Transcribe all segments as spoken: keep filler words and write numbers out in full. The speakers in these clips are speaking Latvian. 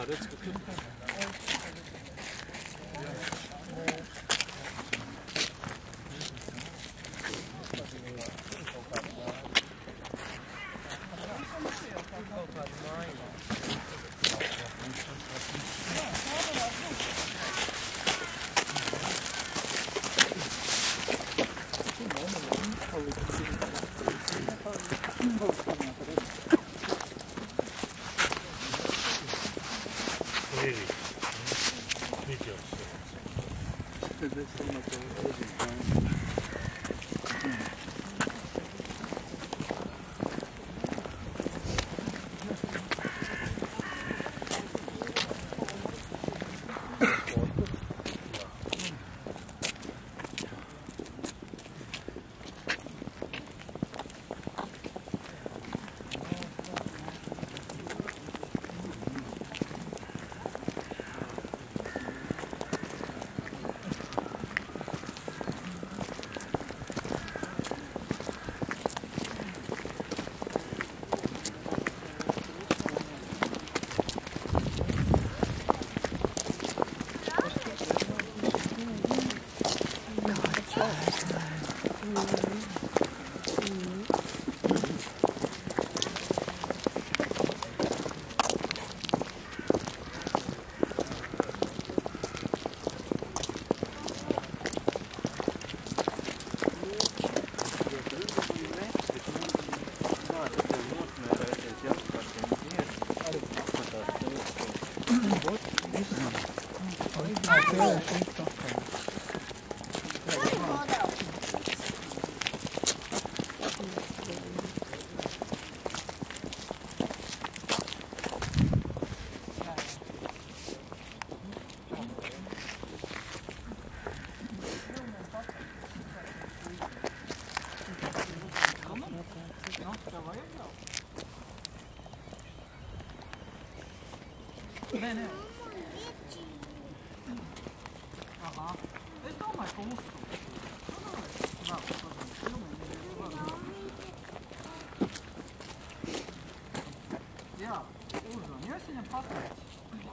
redz, ka tur. Nē, nē. Aha. Es domāju, ka uzsūk. Nav, jā, uzvan. Jo es viņam pateicu.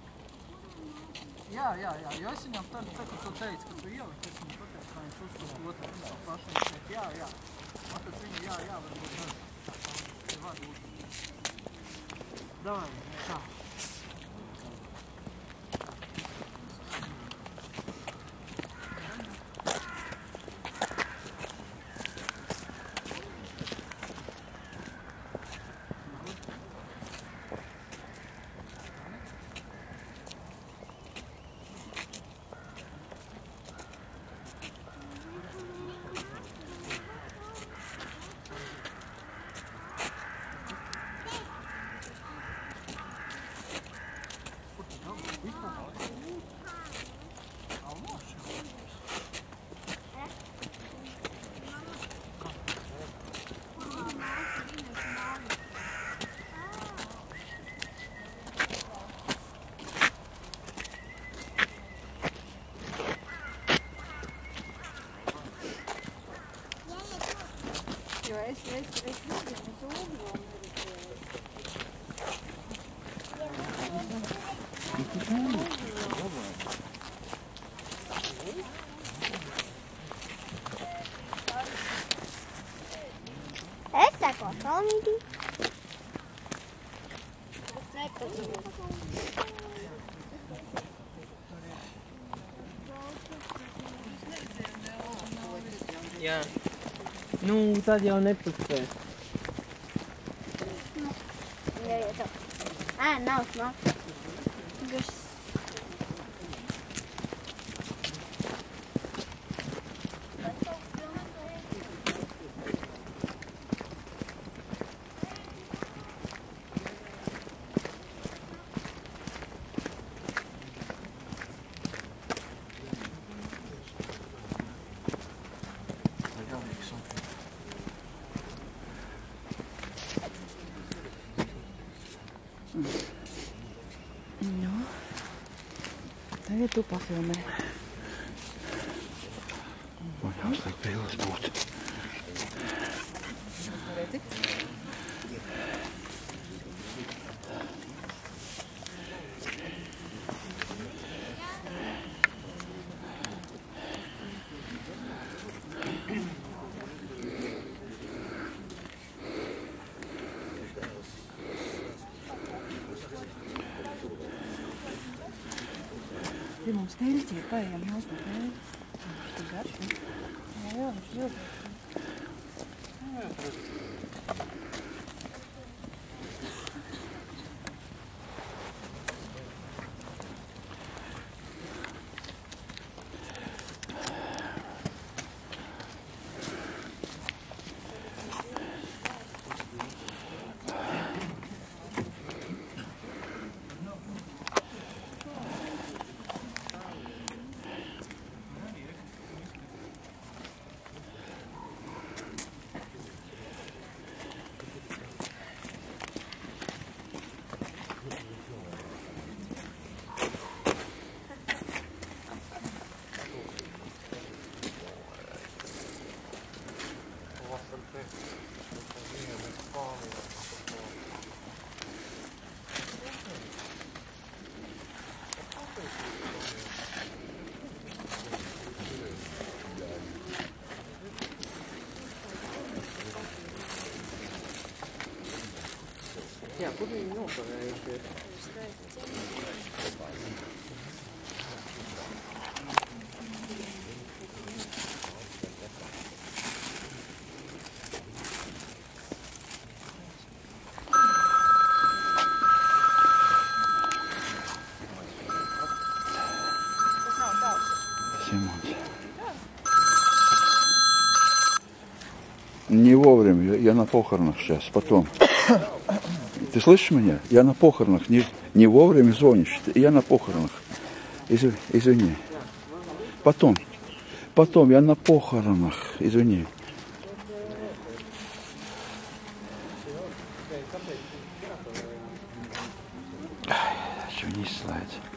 Jā, jā, jā. Jo es viņam tad, tad, kad tu teici, ka tu ieliki, es viņam pateicu, ka viņš uzsūk otru. Viņš to pašu viņš teica, jā, jā. Un tad viņa, jā, jā, varbūt nezinu. Te vada uzsūk. Davai, tā. Jo es, es, es nezinu, es ugrom Es seko Kalnītī. Jā. Nu, tad jau nepustēs. Jā, jā, tā. Ā, nav smak. Gas. Nu, tagad tu pafilmē. Man jāsliek pīles būt. Redzi? Tie mums peļķi ir, paējām nost no peļķis. Viņš ir garš, ne? Jā, jā, viņš ir ļoti. Jā, kur viņi nokavējušies? Симонс. Не вовремя, я на похоронах сейчас, потом. Ты слышишь меня? Я на похоронах, не, не вовремя звонишь, я на похоронах. Изв, извини. Потом, потом, я на похоронах, извини. Ай, что не слать.